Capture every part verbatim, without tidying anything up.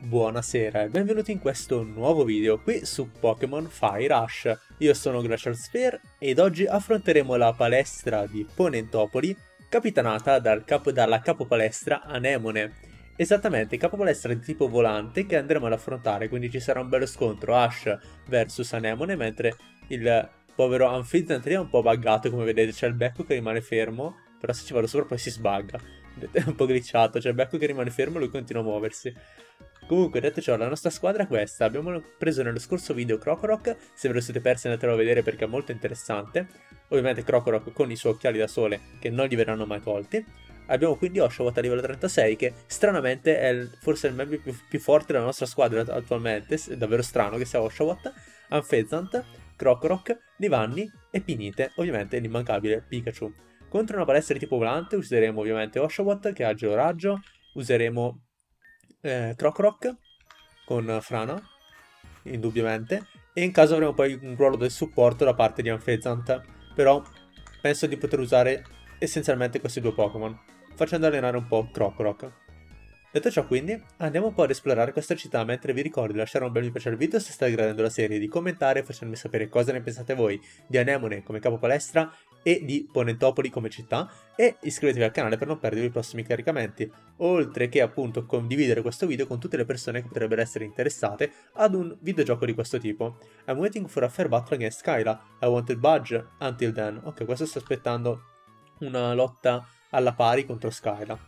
Buonasera e benvenuti in questo nuovo video qui su Pokémon Fire Rush. Io sono Glacial Sphere ed oggi affronteremo la palestra di Ponentopoli, capitanata dal capo, dalla capopalestra Anemone. Esattamente, capopalestra di tipo volante che andremo ad affrontare, quindi ci sarà un bello scontro Ash versus Anemone, mentre il povero Amphizzant è un po' buggato, come vedete c'è il becco che rimane fermo, però se ci vado sopra poi si sbagga. È un po' glitchato, c'è il becco che rimane fermo e lui continua a muoversi. Comunque, detto ciò, la nostra squadra è questa. Abbiamo preso nello scorso video Krokorok. Se ve lo siete persi andatelo a vedere perché è molto interessante. Ovviamente Krokorok con i suoi occhiali da sole che non gli verranno mai tolti. Abbiamo quindi Oshawott a livello trentasei che stranamente è il, forse il membro più, più forte della nostra squadra attualmente. È davvero strano che sia Oshawott. Amphizzant, Krokorok, Nivanni e Pinite. Ovviamente l'immancabile Pikachu. Contro una palestra di tipo volante useremo ovviamente Oshawott che ha Georaggio. Useremo Eh, Krokorok con Frana, indubbiamente, e in caso avremo poi un ruolo del supporto da parte di Amphizzant, però penso di poter usare essenzialmente questi due Pokémon, facendo allenare un po' Krokorok. Detto ciò quindi, andiamo un po' ad esplorare questa città, mentre vi ricordo di lasciare un bel mi piace al video se state gradendo la serie, di commentare facendomi sapere cosa ne pensate voi di Anemone come capo palestra e di Ponentopoli come città, e iscrivetevi al canale per non perdere i prossimi caricamenti, oltre che appunto condividere questo video con tutte le persone che potrebbero essere interessate ad un videogioco di questo tipo. I'm waiting for a fair battle against Skyla, I won't budge until then. Ok, questo sto aspettando una lotta alla pari contro Skyla.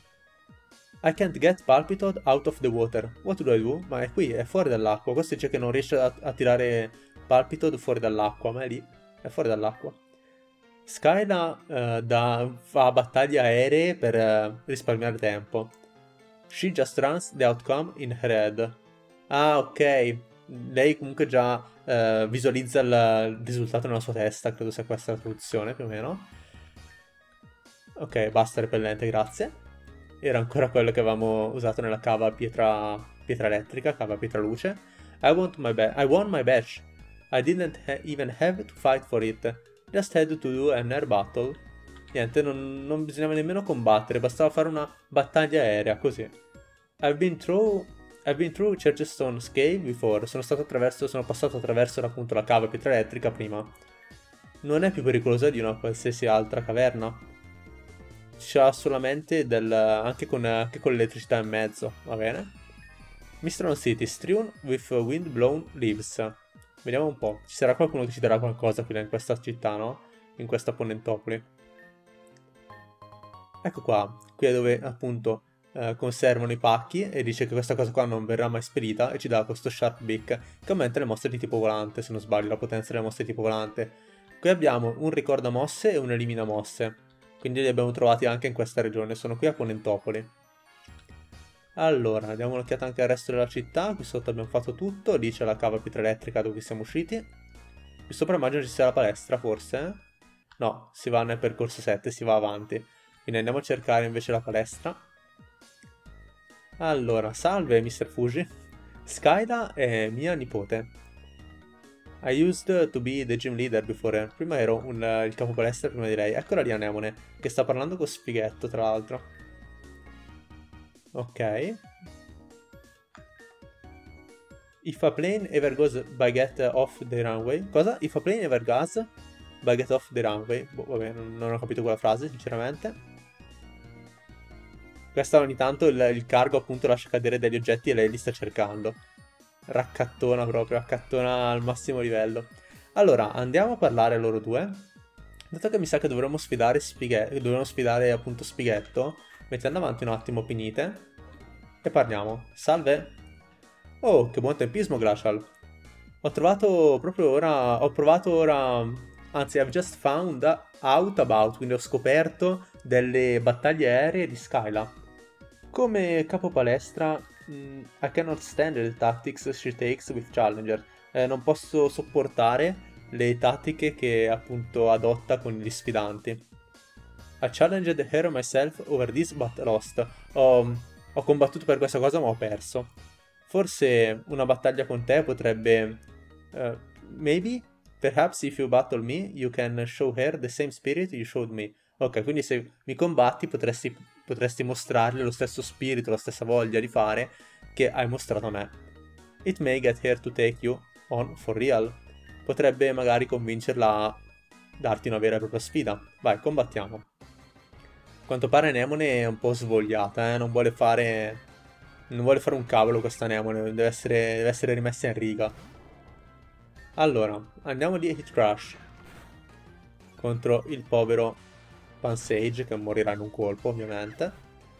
I can't get Palpitoad out of the water. What do I do? Ma è qui, è fuori dall'acqua. Questo dice che non riesce a, a tirare Palpitoad fuori dall'acqua, ma è lì, è fuori dall'acqua. Skyla uh, da, fa battaglie aeree per uh, risparmiare tempo. She just runs the outcome in her head. Ah, ok. Lei comunque già uh, visualizza il, il risultato nella sua testa, credo sia questa la traduzione più o meno. Ok, basta repellente, grazie. Era ancora quello che avevamo usato nella cava pietra, pietra elettrica, cava pietra luce. I, want my I won my badge. I didn't ha even have to fight for it. Just had to do an air battle. Niente, non, non bisognava nemmeno combattere, bastava fare una battaglia aerea, così. I've been through... I've been through Churchstone's cave before. Sono stato attraverso... Sono passato attraverso appunto la cava pietra elettrica prima. Non è più pericolosa di una qualsiasi altra caverna. C'ha solamente del... anche con, anche con l'elettricità in mezzo, va bene? Mistron City, strewn with wind blown leaves. Vediamo un po', ci sarà qualcuno che ci darà qualcosa qui in questa città, no? In questa Ponentopoli. Ecco qua, qui è dove appunto eh, conservano i pacchi e dice che questa cosa qua non verrà mai spedita e ci dà questo Sharp Beak che aumenta le mosse di tipo volante, se non sbaglio, la potenza delle mosse di tipo volante. Qui abbiamo un ricorda mosse e un elimina mosse. Quindi li abbiamo trovati anche in questa regione, sono qui a Ponentopoli. Allora, diamo un'occhiata anche al resto della città, qui sotto abbiamo fatto tutto, lì c'è la cava pietra elettrica dove siamo usciti. Qui sopra immagino ci sia la palestra, forse? Eh? No, si va nel percorso sette, si va avanti. Quindi andiamo a cercare invece la palestra. Allora, salve mister Fuji. Skyla è mia nipote. I used to be the gym leader before. Prima ero un, uh, il capo palestra prima di lei. Eccola lì Anemone, che sta parlando con Spighetto, tra l'altro. Ok. If a plane ever goes by get off the runway. Cosa? If a plane ever goes by get off the runway. Boh, vabbè, non, non ho capito quella frase, sinceramente. Questa ogni tanto il, il cargo appunto lascia cadere degli oggetti e lei li sta cercando. Raccattona proprio, raccattona al massimo livello. Allora, andiamo a parlare a loro due. Dato che mi sa che dovremmo sfidare Spighetto, dovremmo sfidare appunto Spighetto, mettendo avanti un attimo Pinite e parliamo. Salve! Oh, che buon tempismo, Glacial! Ho trovato proprio ora, ho provato ora, anzi, I've just found out about, quindi ho scoperto delle battaglie aeree di Skyla. Come capo palestra, mm, I cannot stand the tactics she takes with Challenger. Eh, non posso sopportare le tattiche che appunto adotta con gli sfidanti. I challenged her myself over this but lost. Ho, ho combattuto per questa cosa ma ho perso. Forse una battaglia con te potrebbe... Uh, maybe? Perhaps if you battle me, you can show her the same spirit you showed me. Ok, quindi se mi combatti potresti, potresti mostrarle lo stesso spirito, la stessa voglia di fare che hai mostrato a me. It may get her to take you on for real. Potrebbe magari convincerla a darti una vera e propria sfida. Vai, combattiamo. A quanto pare Nemone è un po' svogliata, eh? Non vuole fare... Non vuole fare un cavolo questa Nemone, deve essere, deve essere rimessa in riga. Allora, andiamo di Hit Crush contro il povero Pansage, che morirà in un colpo, ovviamente.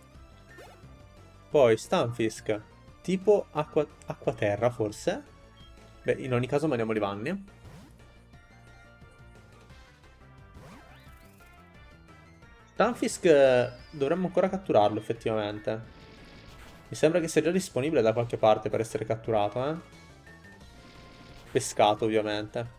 Poi Stunfisk, tipo acqua, acqua-terra, forse. Beh, in ogni caso mandiamo le vanne. Stunfisk dovremmo ancora catturarlo, effettivamente. Mi sembra che sia già disponibile da qualche parte per essere catturato, eh. Pescato, ovviamente.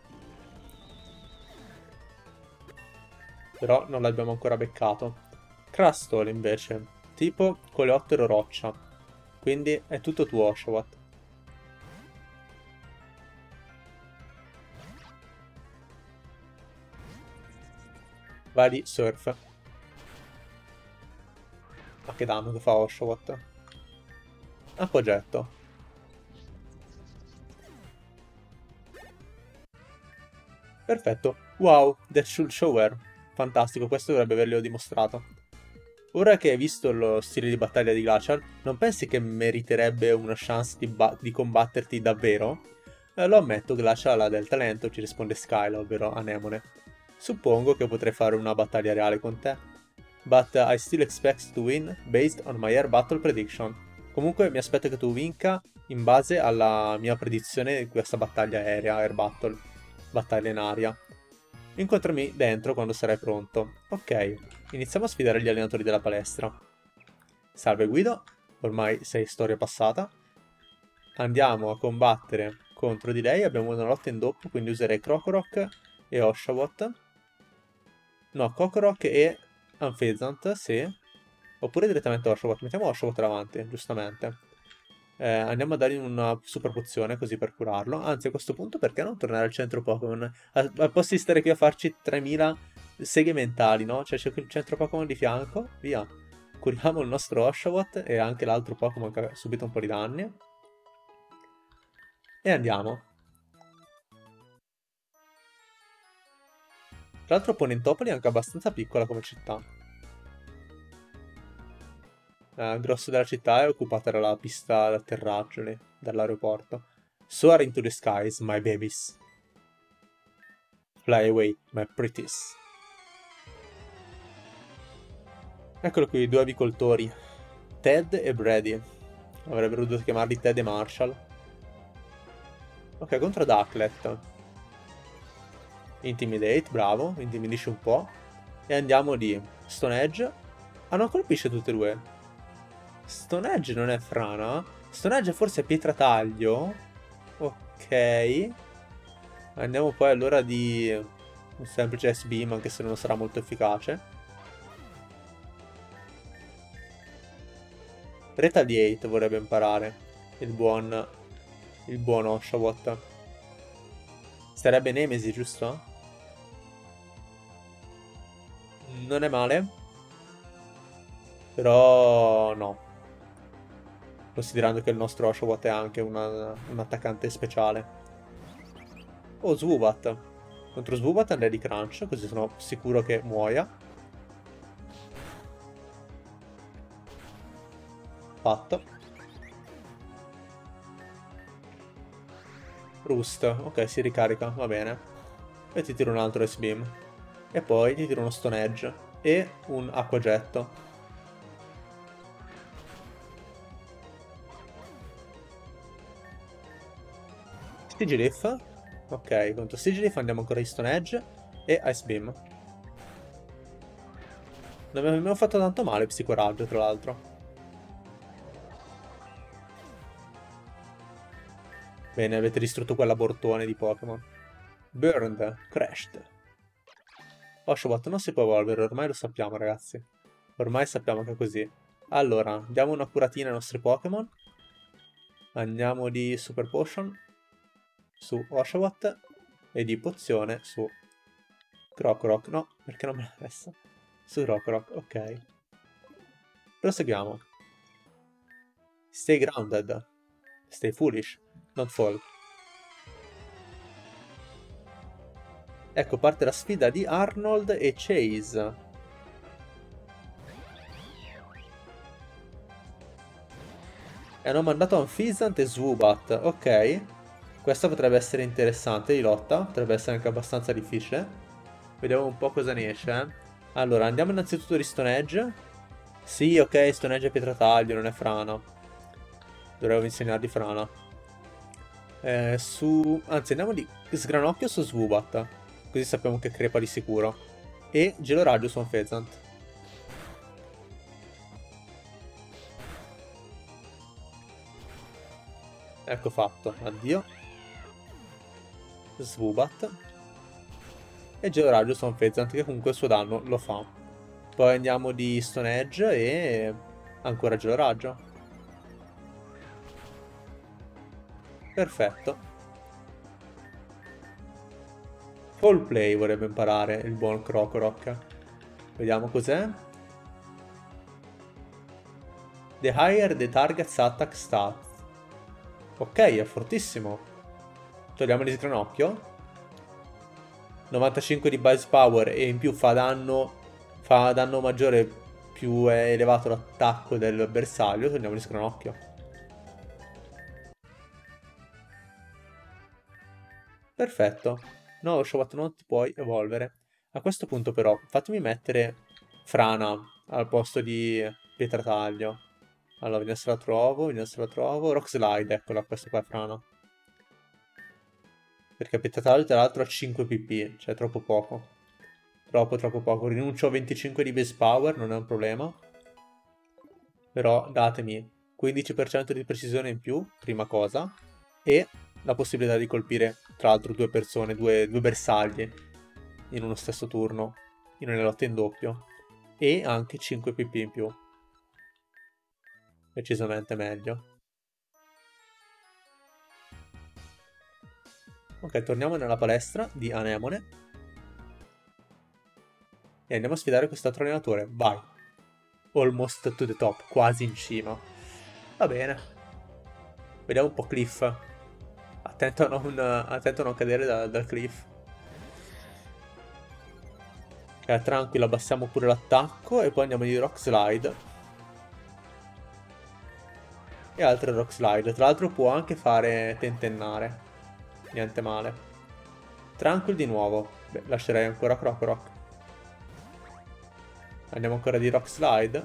Però non l'abbiamo ancora beccato. Crustol, invece, tipo coleottero roccia. Quindi è tutto tuo, Oshawott. Vai di Surf. Ma che danno che fa Oshawott? Appoggetto. Perfetto. Wow, that should shower. Fantastico, questo dovrebbe averglielo dimostrato. Ora che hai visto lo stile di battaglia di Glacial, non pensi che meriterebbe una chance di, di combatterti davvero? Eh, lo ammetto, Glacial ha del talento, ci risponde Skyla, ovvero Anemone. Suppongo che potrei fare una battaglia reale con te. But uh, I still expect to win based on my air battle prediction. Comunque mi aspetto che tu vinca in base alla mia predizione di questa battaglia aerea, air battle, battaglia in aria. Incontrami dentro quando sarai pronto. Ok, iniziamo a sfidare gli allenatori della palestra. Salve Guido, ormai sei storia passata. Andiamo a combattere contro di lei, abbiamo una lotta in doppio, quindi userei Krokorok e Oshawott. No, Krokorok e Amphaisant, sì. Oppure direttamente Oshawott, mettiamo Oshawott davanti, giustamente. Eh, andiamo a dargli una super pozione così per curarlo. Anzi, a questo punto perché non tornare al centro Pokémon? Al, al posto di stare qui a farci tremila seghe mentali, no? Cioè c'è il centro Pokémon di fianco, via. Curiamo il nostro Oshawott e anche l'altro Pokémon che ha subito un po' di danni. E andiamo. Tra l'altro Ponentopoli è anche abbastanza piccola come città. Il grosso della città è occupata dalla pista d'atterraggio lì, dall'aeroporto. Soar into the skies, my babies. Fly away, my pretties. Eccolo qui, i due avicoltori. Ted e Brady. Avrebbero dovuto chiamarli Ted e Marshall. Ok, contro Ducklet. Intimidate, bravo, intimidisce un po'. E andiamo di Stone Edge. Ah, non colpisce tutte e due. Stone Edge non è frana. Stone Edge forse è pietra taglio. Ok. Andiamo poi allora di un semplice S-Beam, anche se non sarà molto efficace. Retaliate vorrebbe imparare. Il buon... Il buon Oshawott. Sarebbe Nemesi, giusto? Non è male. Però no. Considerando che il nostro Oshawott è anche una, un attaccante speciale. Oh, Swoobat. Contro Swoobat andrei di Crunch, così sono sicuro che muoia. Fatto. Roost. Ok, si ricarica, va bene. E ti tiro un altro S-Beam. E poi ti tiro uno Stone Edge. E un Acquagetto. Sigilyph. Ok, contro Sigilyph andiamo ancora di Stone Edge e Ice Beam. Non mi abbiamo fatto tanto male Psicoraggio, tra l'altro. Bene, avete distrutto quell'abortone di Pokémon. Burned, Crashed. Oshawott non si può evolvere, ormai lo sappiamo ragazzi. Ormai sappiamo che è così. Allora, diamo una curatina ai nostri Pokémon. Andiamo di Super Potion su Oshawott e di pozione su Krokorok. No, perché non me l'ha messa? Su Krokorok, ok. Proseguiamo. Stay grounded. Stay foolish, don't fall. Ecco, parte la sfida di Arnold e Chase. E hanno mandato Amphizzant e Swoobat. Ok. Questa potrebbe essere interessante di lotta. Potrebbe essere anche abbastanza difficile. Vediamo un po' cosa ne esce. Eh. Allora, andiamo innanzitutto di Stone Edge. Sì, ok, Stone Edge è pietrataglio, non è frana. Dovevo insegnargli frana. Eh, su... Anzi, andiamo di Sgranocchio su Swoobat. Così sappiamo che crepa di sicuro. E Gelo Raggio su Amphizzant. Ecco fatto. Addio. Swoobat. E Gelo Raggio su Amphizzant, che comunque il suo danno lo fa. Poi andiamo di Stone Edge e... ancora Gelo Raggio. Perfetto. Fall Play vorrebbe imparare il buon Krokorok. Vediamo cos'è. The higher the target's attack stat. Ok, è fortissimo. Togliamo il Sgranocchio. novantacinque di base power e in più fa danno, fa danno maggiore più è elevato l'attacco del bersaglio. Togliamo il Sgranocchio. Perfetto. No, Shobat non ti puoi evolvere. A questo punto però, fatemi mettere Frana al posto di Pietrataglio. Allora, vediamo se la trovo, vediamo se la trovo. Rock Slide, eccola, questa qua è Frana. Perché Pietrataglio tra l'altro ha cinque P P, cioè troppo poco. Troppo, troppo poco. Rinuncio a venticinque di base power, non è un problema. Però datemi quindici per cento di precisione in più, prima cosa. E la possibilità di colpire tra l'altro due persone, due, due bersagli in uno stesso turno, in una lotta in doppio, e anche cinque P P in più. Decisamente meglio. Ok, torniamo nella palestra di Anemone e andiamo a sfidare quest'altro allenatore. Vai! Almost to the top, quasi in cima. Va bene. Vediamo un po' Cliff. Attento a non, attento a non cadere da, dal cliff. Ok, tranquillo, abbassiamo pure l'attacco e poi andiamo di Rock Slide. E altre Rock Slide. Tra l'altro può anche fare tentennare. Niente male. Tranquil di nuovo. Beh, lascerei ancora Krokorok. Andiamo ancora di Rock Slide.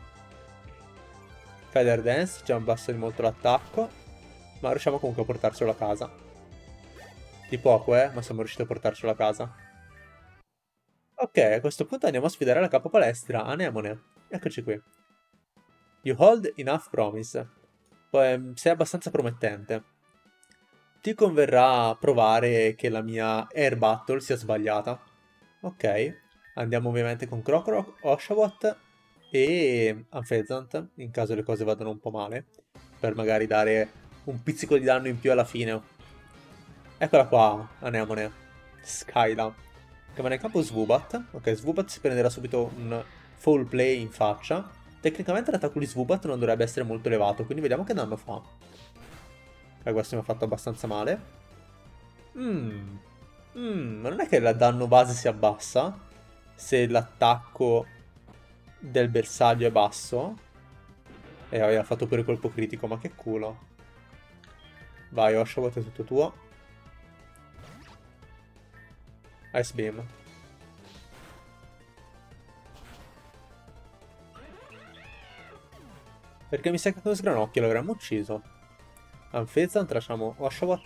Feather Dance, ci abbassa di molto l'attacco. Ma riusciamo comunque a portarcelo a casa. Di poco, eh, ma siamo riusciti a portarcelo a casa. Ok, a questo punto andiamo a sfidare la capo palestra, Anemone. Eccoci qui. You hold enough promise. Poi, sei abbastanza promettente. Ti converrà provare che la mia Air Battle sia sbagliata. Ok. Andiamo ovviamente con Krokorok, Oshawott e Amphizzant, in caso le cose vadano un po' male. Per magari dare un pizzico di danno in più alla fine. Eccola qua, Anemone. Skyla. Che va nel campo Swoobat. Ok, Swoobat si prenderà subito un Fall Play in faccia. Tecnicamente l'attacco di Swoobat non dovrebbe essere molto elevato, quindi vediamo che danno fa. Ok, questo mi ha fatto abbastanza male. Mmm. Mmm, ma non è che il danno base si abbassa se l'attacco del bersaglio è basso? E aveva fatto pure colpo critico, ma che culo. Vai, Oshawott, è tutto tuo. Ice Beam. Perché mi sa che con Sgranocchio l'avremmo ucciso. Amphizzant, lasciamo Oshawott.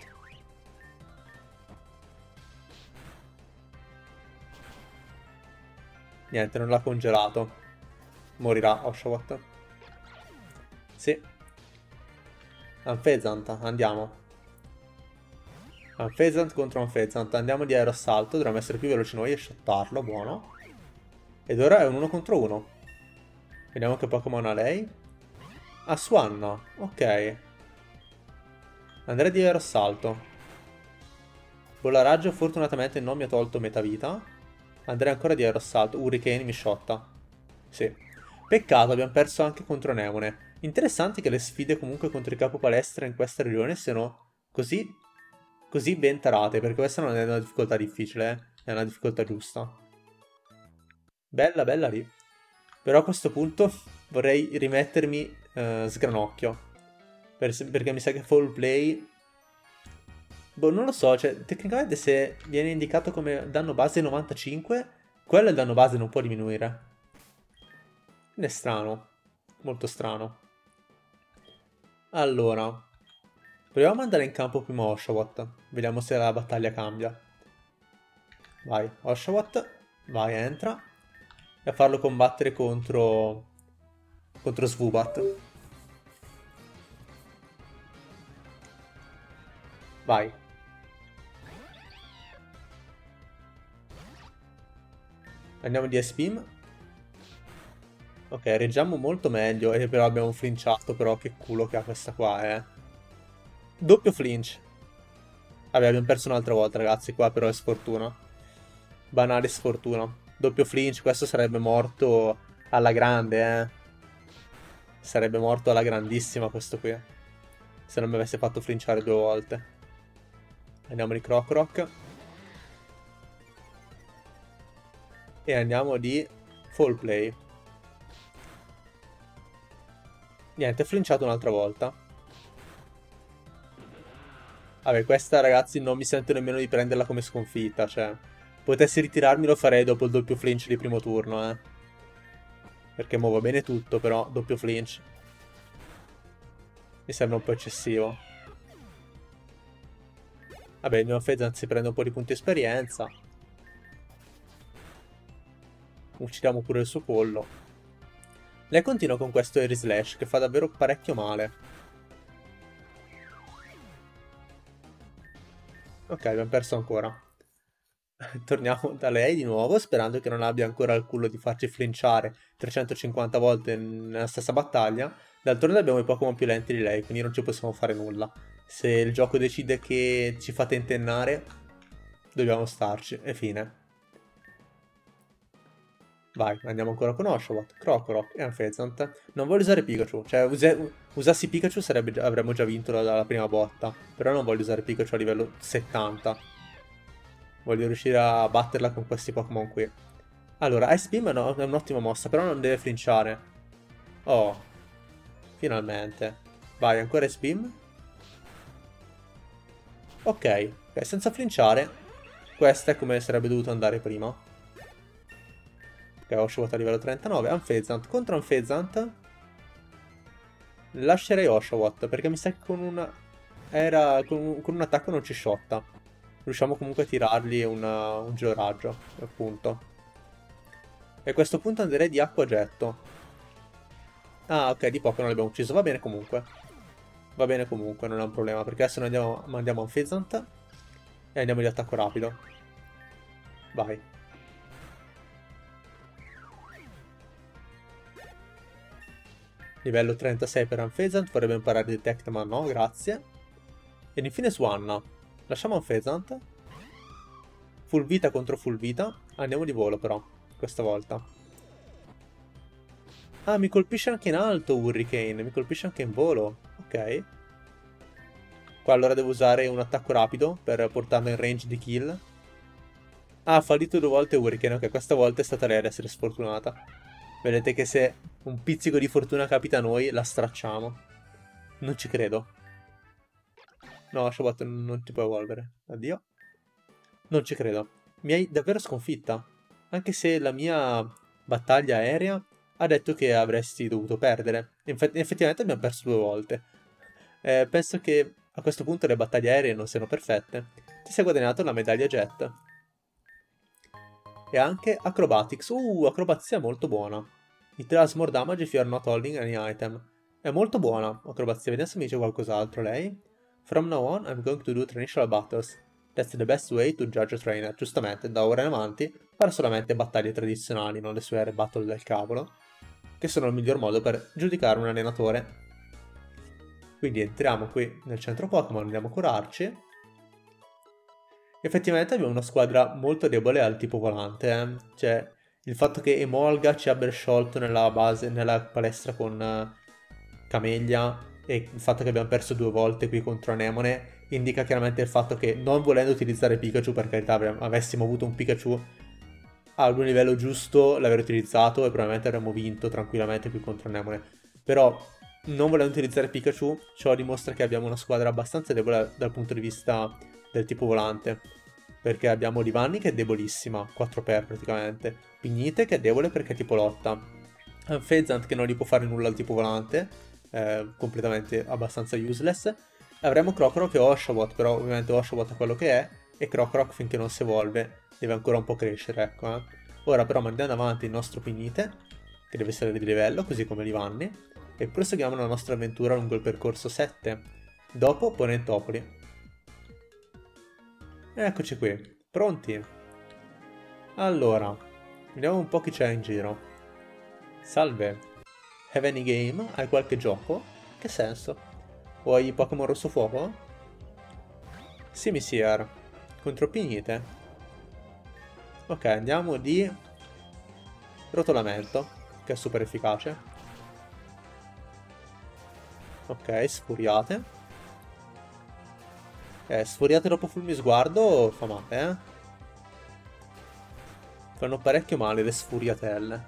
Niente, non l'ha congelato. Morirà Oshawott. Sì. Amphizzant, andiamo. Amphizzant contro Amphizzant. Andiamo di aeroassalto, dovremmo essere più veloci noi e shottarlo, buono. Ed ora è un uno contro uno. Vediamo che Pokémon ha lei. Ah, Swanna, ok. Andrei di aeroassalto. Bolla raggio fortunatamente non mi ha tolto metà vita. Andrei ancora di aeroassalto. Hurricane mi shotta. Sì. Peccato, abbiamo perso anche contro Anemone. Interessante che le sfide comunque contro i capo palestra in questa regione siano così, così ben tarate, perché questa non è una difficoltà difficile, eh? È una difficoltà giusta. Bella, bella lì. Però a questo punto vorrei rimettermi eh, sgranocchio, per, perché mi sa che Fall Play... Boh, non lo so, cioè, tecnicamente se viene indicato come danno base novantacinque, quello il danno base non può diminuire. Quindi è strano, molto strano. Allora, proviamo ad andare in campo prima Oshawott. Vediamo se la battaglia cambia. Vai, Oshawott. Vai, entra. E a farlo combattere contro... contro Swoobat. Vai. Andiamo di S-Beam. Ok, reggiamo molto meglio. E però abbiamo flinciato. Però che culo che ha questa qua, eh. Doppio flinch. Vabbè, abbiamo perso un'altra volta, ragazzi. Qua però è sfortuna. Banale sfortuna. Doppio flinch. Questo sarebbe morto alla grande, eh. Sarebbe morto alla grandissima questo qui. Se non mi avesse fatto flinchare due volte. Andiamo di Croc Rock. E andiamo di Fall Play. Niente, flinciato un'altra volta. Vabbè, questa ragazzi non mi sento nemmeno di prenderla come sconfitta, cioè... Potessi ritirarmi lo farei dopo il doppio flinch di primo turno, eh. Perché mo va bene tutto, però doppio flinch mi sembra un po' eccessivo. Vabbè, il mio Fezant si prende un po' di punti esperienza. Uccidiamo pure il suo pollo. Lei continua con questo Air Slash che fa davvero parecchio male. Ok, abbiamo perso ancora. Torniamo da lei di nuovo, sperando che non abbia ancora il culo di farci flinciare trecentocinquanta volte nella stessa battaglia. D'altronde abbiamo i Pokémon più lenti di lei, quindi non ci possiamo fare nulla. Se il gioco decide che ci fa tentennare, dobbiamo starci, e fine. Vai, andiamo ancora con Oshawott, Crocorock e Anfezant. Non voglio usare Pikachu, cioè use, usassi Pikachu sarebbe, avremmo già vinto dalla prima botta. Però non voglio usare Pikachu a livello settanta. Voglio riuscire a batterla con questi Pokémon qui. Allora, Ice Beam è un'ottima mossa, però non deve flinciare. Oh, finalmente. Vai, ancora Ice Beam. Ok, ok, senza flinciare. Questa è come sarebbe dovuto andare prima. Ok, ho Oshawott a livello trentanove. Anfezant contro Anfezant. Lascerei Oshawott, perché mi sa che con una... Era... con, con un attacco non ci shotta. Riusciamo comunque a tirargli una, un georaggio, appunto. E a questo punto andrei di acquagetto. Ah, ok, di poco non l'abbiamo ucciso. Va bene comunque. Va bene comunque, non è un problema. Perché adesso noi andiamo, mandiamo un Fezant. E andiamo di attacco rapido. Vai. Livello trentasei per Anfezant. Vorrebbe imparare Detect, ma no, grazie. Ed infine Swanna. Lasciamo Anfezant. Full vita contro full vita. Andiamo di volo però, questa volta. Ah, mi colpisce anche in alto Hurricane. Mi colpisce anche in volo. Ok. Qua allora devo usare un attacco rapido per portarlo in range di kill. Ah, ha fallito due volte Hurricane. Ok, questa volta è stata lei ad essere sfortunata. Vedete che se un pizzico di fortuna capita a noi, la stracciamo. Non ci credo. No, Oshawott non ti può evolvere. Addio. Non ci credo. Mi hai davvero sconfitta. Anche se la mia battaglia aerea ha detto che avresti dovuto perdere. Inf- effettivamente abbiamo perso due volte. Eh, penso che a questo punto le battaglie aeree non siano perfette. Ti sei guadagnato la medaglia Jet. E anche Acrobatics. Uh, acrobazia molto buona. It does more damage if you are not holding any item. È molto buona acrobazia. Vediamo se mi dice qualcos'altro lei. From now on I'm going to do traditional battles. That's the best way to judge a trainer. Giustamente, da ora in avanti farà solamente battaglie tradizionali, non le sue air battle del cavolo, che sono il miglior modo per giudicare un allenatore. Quindi entriamo qui nel centro Pokémon, andiamo a curarci. Effettivamente abbiamo una squadra molto debole al tipo volante, eh? Cioè, il fatto che Emolga ci abbia sciolto nella base, nella palestra con uh, Cameglia e il fatto che abbiamo perso due volte qui contro Anemone indica chiaramente il fatto che, non volendo utilizzare Pikachu, per carità, avessimo avuto un Pikachu ad un livello giusto, l'avrei utilizzato e probabilmente avremmo vinto tranquillamente qui contro Anemone. Però, non volendo utilizzare Pikachu, ciò dimostra che abbiamo una squadra abbastanza debole dal punto di vista del tipo volante. Perché abbiamo Livanni che è debolissima, quattro per praticamente. Pignite che è debole perché è tipo lotta. Fezant che non gli può fare nulla al tipo volante, eh, completamente abbastanza useless. Avremo Krokorok e Oshawott, però ovviamente Oshawott è quello che è, e Krokorok finché non si evolve deve ancora un po' crescere, ecco. Eh. Ora però mandiamo avanti il nostro Pignite, che deve essere di livello, così come Livanni, e proseguiamo la nostra avventura lungo il percorso sette, dopo Ponentopoli. Eccoci qui, pronti? Allora, vediamo un po' chi c'è in giro. Salve, have any game? Hai qualche gioco? Che senso? Vuoi Pokémon Rosso Fuoco? Sì, Messier. Contro Pignite. Ok, andiamo di Rotolamento, che è super efficace. Ok, Sfuriate. Eh, sfuriate dopo Fulmisguardo fa male, eh? Fanno parecchio male le sfuriatelle.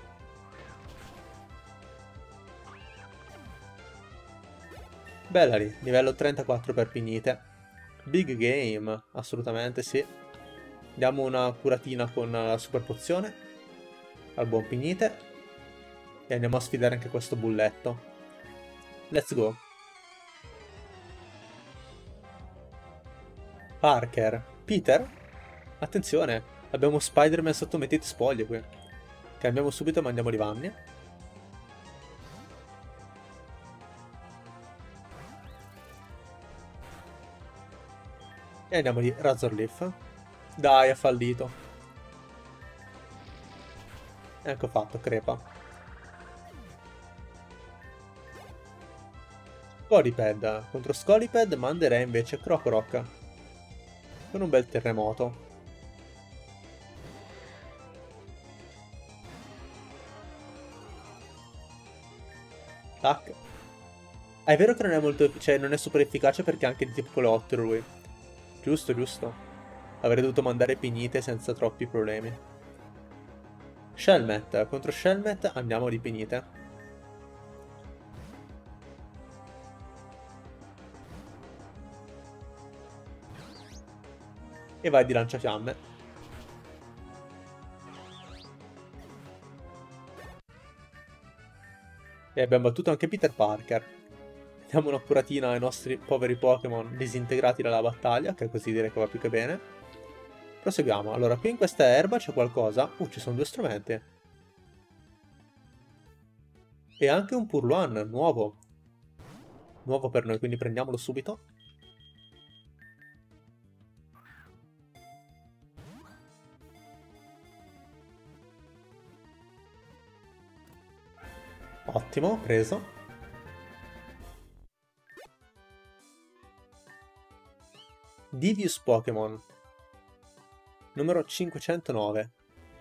Bella lì, livello trentaquattro per Pignite. Big game, assolutamente sì. Diamo una curatina con la super pozione al buon Pignite. E andiamo a sfidare anche questo bulletto. Let's go. Parker. Peter? Attenzione, abbiamo Spider-Man sotto mettete spoglie qui. Cambiamo subito e mandiamo Livanni. E andiamo di Razorleaf. Dai, ha fallito. Ecco fatto, crepa. Scoliped. Contro Scoliped manderei invece Krokorok. Con un bel terremoto. Tac. Ah, è vero che non è molto... cioè non è super efficace perché è anche di tipo coleottero lui. Giusto, giusto. Avrei dovuto mandare Pignite senza troppi problemi. Shelmet. Contro Shelmet andiamo di Pignite. E vai di lanciafiamme. E abbiamo battuto anche Peter Parker. Diamo una curatina ai nostri poveri Pokémon disintegrati dalla battaglia, che così direi che va più che bene. Proseguiamo. Allora, qui in questa erba c'è qualcosa. Uh, ci sono due strumenti. E anche un Purluan nuovo. Nuovo per noi, quindi prendiamolo subito. Ottimo, preso. Divius Pokémon. Numero cinquecentonove.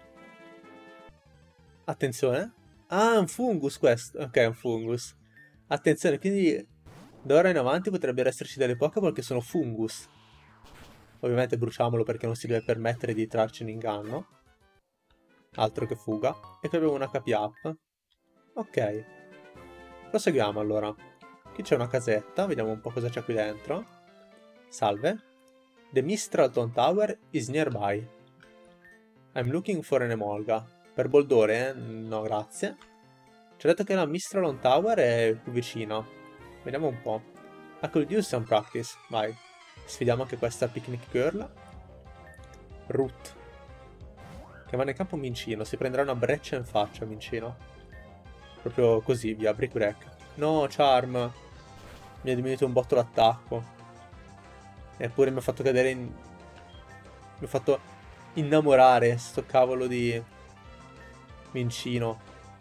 Attenzione. Ah, un fungus questo. Ok, un fungus. Attenzione, quindi da ora in avanti potrebbero esserci delle Pokéball che sono fungus. Ovviamente bruciamolo perché non si deve permettere di trarci in inganno. Altro che fuga. E poi abbiamo una K P up. Ok. Proseguiamo allora. Qui c'è una casetta, vediamo un po' cosa c'è qui dentro. Salve. The Mistralton Tower is nearby. I'm looking for an Emolga. Per Boldore? Eh? No, grazie. Ci ha detto che la Mistralton Tower è più vicina. Vediamo un po'. I could use some practice. Vai. Sfidiamo anche questa Picnic Girl. Root. Che va nel campo Mincino. Si prenderà una breccia in faccia, Mincino. Proprio così, via. Brick Break. No, Charm. Mi ha diminuito un botto l'attacco. Eppure mi ha fatto cadere in... mi ha fatto innamorare sto cavolo di Mincino.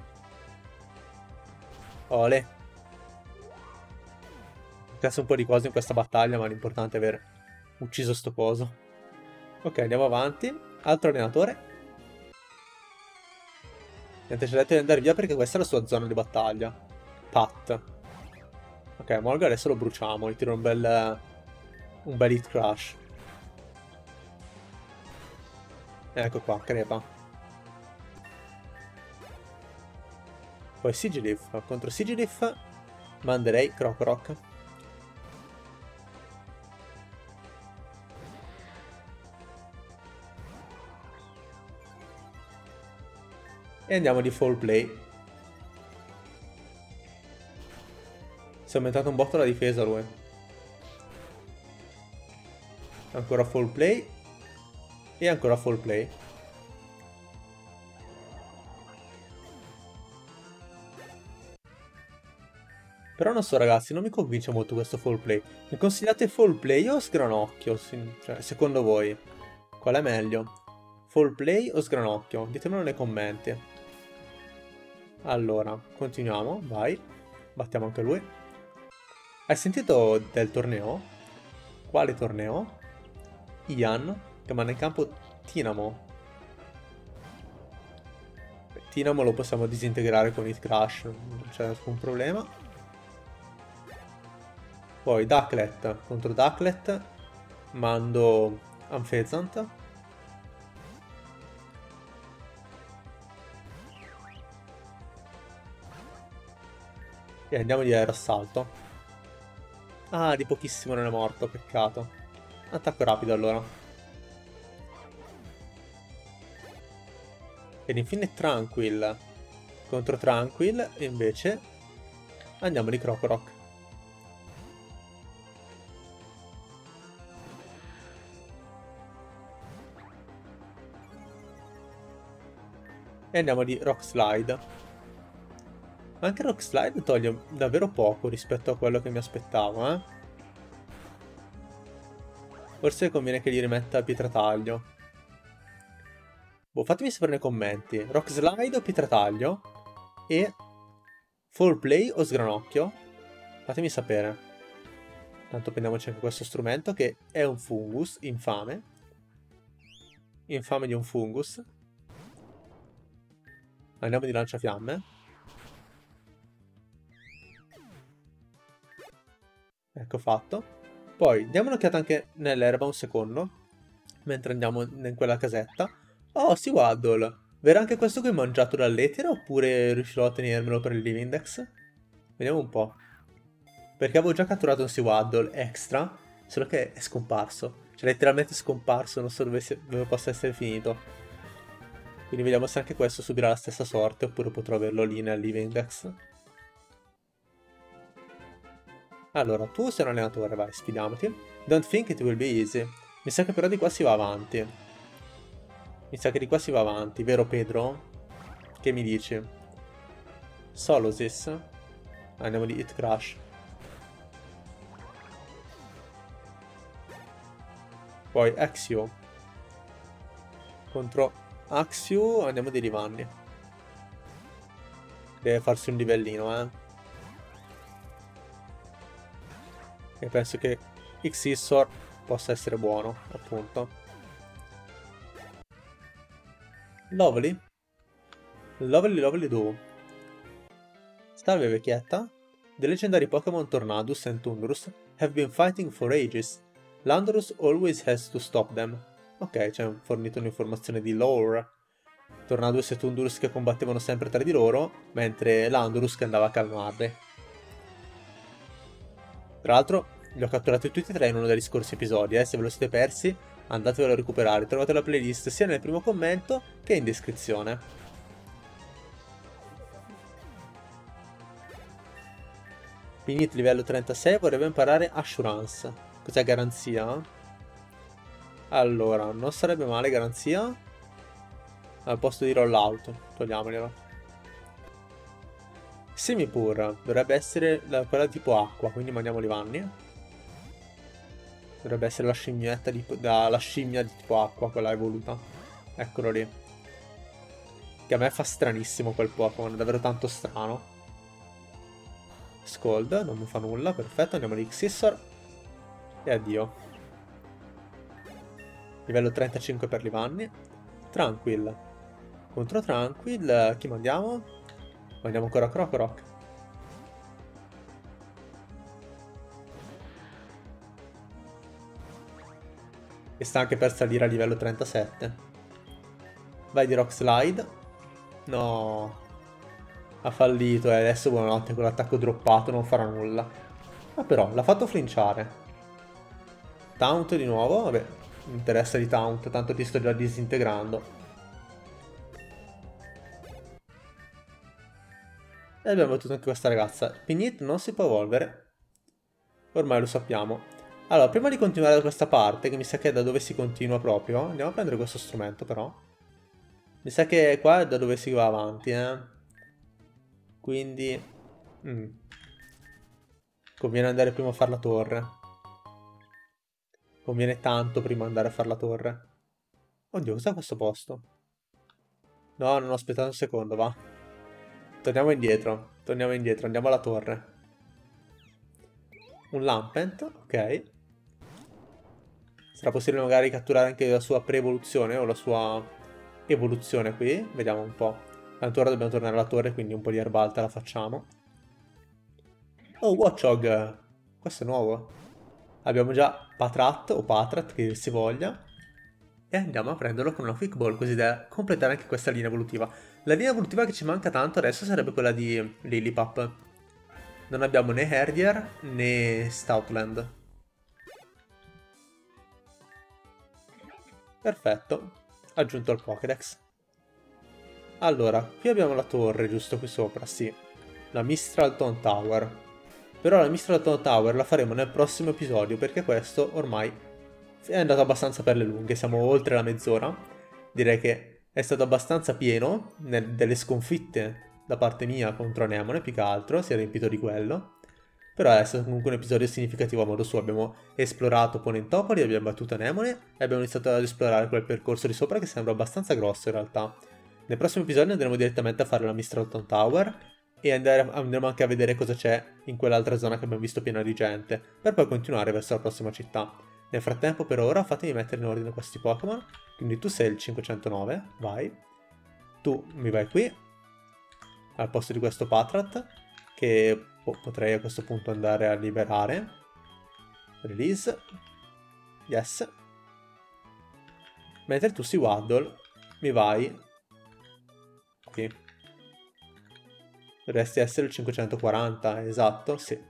Ole. Ho perso un po' di cose in questa battaglia, ma l'importante è aver ucciso sto coso. Ok, andiamo avanti. Altro allenatore. Niente, ci ha detto di andare via perché questa è la sua zona di battaglia. Pat. Ok, Molga adesso lo bruciamo, gli tiro un bel... un bel hit crush. Ecco qua, crepa. Poi Sigilyph. Contro Sigilyph manderei Krokorok. E andiamo di Fall Play. Si è aumentato un botto la difesa lui. Ancora Fall Play. E ancora Fall Play. Però non so ragazzi, non mi convince molto questo Fall Play. Mi consigliate Fall Play o Sgranocchio? Cioè, secondo voi, qual è meglio? Fall Play o Sgranocchio? Ditemelo nei commenti. Allora, continuiamo, vai. Battiamo anche lui. Hai sentito del torneo? Quale torneo? Ian, che manda in campo Tinamo. Tinamo lo possiamo disintegrare con Hit Crash, non c'è nessun problema. Poi Ducklet, contro Ducklet mando Amphezzant. E andiamo di aerossalto. Ah, di pochissimo non è morto, peccato. Attacco rapido allora. Ed infine Tranquill. Contro Tranquill invece andiamo di Krokorok. E andiamo di Rock Slide. Anche Rock Slide toglie davvero poco rispetto a quello che mi aspettavo, eh. Forse conviene che gli rimetta Pietrataglio. Boh, fatemi sapere nei commenti. Rock Slide o Pietrataglio? E Fall Play o Sgranocchio? Fatemi sapere. Tanto prendiamoci anche questo strumento che è un fungus infame. Infame di un fungus. Andiamo di lanciafiamme. Ecco fatto. Poi diamo un'occhiata anche nell'erba un secondo. Mentre andiamo in quella casetta. Oh, Sewaddle. Verrà anche questo qui mangiato dall'etere oppure riuscirò a tenermelo per il Livindex? Vediamo un po'. Perché avevo già catturato un Sewaddle extra, solo che è scomparso. Cioè letteralmente scomparso, non so dove, si, dove possa essere finito. Quindi vediamo se anche questo subirà la stessa sorte oppure potrò averlo lì nel Livindex. Allora, tu sei un allenatore, vai, sfidiamoti. Don't think it will be easy. Mi sa che però di qua si va avanti. Mi sa che di qua si va avanti, vero Pedro? Che mi dici? Solosis? Andiamo di Hit Crash. Poi Axio. Contro Axio andiamo di Rivanni. Deve farsi un livellino, eh. E penso che Xissor possa essere buono, appunto. Lovely? Lovely Lovely Do. Salve vecchietta. The legendary Pokémon Tornadus and Tundurus have been fighting for ages. Landorus always has to stop them. Ok, ci hanno fornito un'informazione di lore. Tornadus e Tundurus che combattevano sempre tra di loro, mentre Landorus che andava a calmarli. Tra l'altro li ho catturati tutti e tre in uno degli scorsi episodi, eh. Se ve lo siete persi andatevelo a recuperare, trovate la playlist sia nel primo commento che in descrizione. Pinit livello trentasei vorrebbe imparare Assurance. Cos'è garanzia? Allora, non sarebbe male garanzia. Al posto di rollout, togliamoglielo. Semipur dovrebbe essere la, quella tipo acqua, quindi mandiamo Livanni. Dovrebbe essere la scimmietta di, da, la scimmia di tipo acqua, quella evoluta. Eccolo lì. Che a me fa stranissimo quel Pokémon, è davvero tanto strano. Scold, non mi fa nulla, perfetto, andiamo di Xissor. E addio. Livello trentacinque per Livanni. Tranquill. Contro Tranquill, chi mandiamo? Mandiamo ancora Krokorok. e sta anche per salire a livello trentasette. Vai di Rock Slide. No. Ha fallito e adesso buonanotte, con l'attacco droppato non farà nulla. Ma però, l'ha fatto flinciare. Taunt di nuovo, vabbè, mi interessa di taunt, tanto ti sto già disintegrando. E abbiamo battuto anche questa ragazza. Pignit non si può evolvere. Ormai lo sappiamo. Allora, prima di continuare da questa parte, che mi sa che è da dove si continua proprio, andiamo a prendere questo strumento però. Mi sa che qua è da dove si va avanti, eh. Quindi... Mm. Conviene andare prima a fare la torre. Conviene tanto prima andare a fare la torre. Oddio, cos'è questo posto? No, non ho aspettato un secondo, va. Torniamo indietro. Torniamo indietro, andiamo alla torre. Un Lampent, ok. Sarà possibile magari catturare anche la sua pre-evoluzione o la sua evoluzione qui. Vediamo un po'. Tanto ora dobbiamo tornare alla torre, quindi un po' di erba alta la facciamo. Oh, Watchog! Questo è nuovo. Abbiamo già Patrat o Patrat, che si voglia. E andiamo a prenderlo con una Quick Ball, così da completare anche questa linea evolutiva. La linea evolutiva che ci manca tanto adesso sarebbe quella di Lillipup. Non abbiamo né Herdier né Stoutland. Perfetto, aggiunto al Pokédex. Allora, qui abbiamo la torre giusto qui sopra, sì. La Mistralton Tower. Però la Mistralton Tower la faremo nel prossimo episodio, perché questo ormai è andato abbastanza per le lunghe, siamo oltre la mezz'ora. Direi che è stato abbastanza pieno nel, delle sconfitte da parte mia contro Anemone, più che altro, si è riempito di quello. Però è stato comunque un episodio significativo a modo suo, abbiamo esplorato Ponentopoli, abbiamo battuto Anemone e abbiamo iniziato ad esplorare quel percorso di sopra che sembra abbastanza grosso in realtà. Nel prossimo episodio andremo direttamente a fare la Mistralton Tower e andare, andremo anche a vedere cosa c'è in quell'altra zona che abbiamo visto piena di gente, per poi continuare verso la prossima città. Nel frattempo, per ora, fatemi mettere in ordine questi Pokémon. Quindi tu sei il cinquecentonove, vai. Tu mi vai qui, al posto di questo Patrat, che oh, potrei a questo punto andare a liberare. Release. Yes. Mentre tu sei Waddle, mi vai qui. Dovresti essere il cinquecentoquaranta, esatto, sì.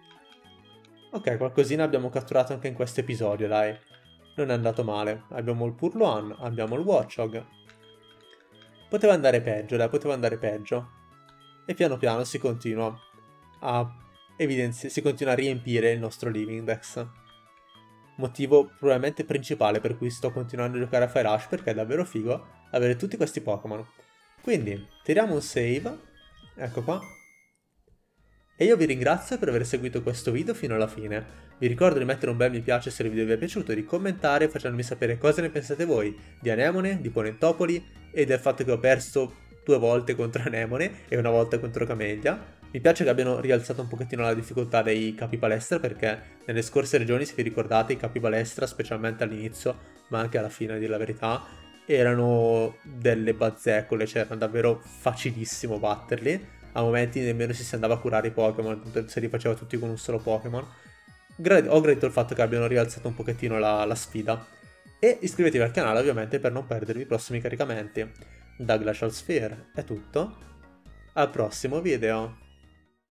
Ok, qualcosina abbiamo catturato anche in questo episodio, dai. Non è andato male. Abbiamo il Purloin, abbiamo il Watchog. Poteva andare peggio, dai, poteva andare peggio. E piano piano si continua a evidenziare, si continua a riempire il nostro Living Dex. Motivo probabilmente principale per cui sto continuando a giocare a Fire Rush, perché è davvero figo avere tutti questi Pokémon. Quindi, tiriamo un save. Ecco qua. E io vi ringrazio per aver seguito questo video fino alla fine. Vi ricordo di mettere un bel mi piace se il video vi è piaciuto, di commentare facendomi sapere cosa ne pensate voi di Anemone, di Ponentopoli e del fatto che ho perso due volte contro Anemone e una volta contro Camellia. Mi piace che abbiano rialzato un pochettino la difficoltà dei capi palestra, perché nelle scorse regioni, se vi ricordate, i capi palestra, specialmente all'inizio, ma anche alla fine, a dire la verità, erano delle bazzecole, cioè era davvero facilissimo batterli. A momenti nemmeno si andava a curare i Pokémon, se li faceva tutti con un solo Pokémon. Gra- ho gradito il fatto che abbiano rialzato un pochettino la, la sfida. E iscrivetevi al canale ovviamente per non perdervi i prossimi caricamenti. Da Glacial Sphere è tutto, al prossimo video.